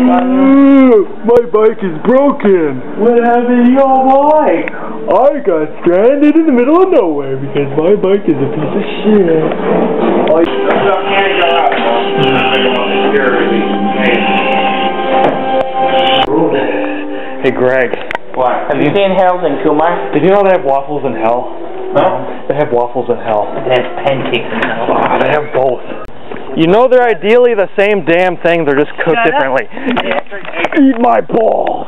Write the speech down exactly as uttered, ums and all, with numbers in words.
My bike is broken. What happened to your bike? I got stranded in the middle of nowhere because my bike is a piece of shit. Oh, hey Greg. What? Have you seen Harold and Kumar? Did you know they have waffles in hell? Huh? They have waffles in hell. They have pancakes in hell. Oh, they have both. You know they're ideally the same damn thing, they're just cooked differently. Eat my balls!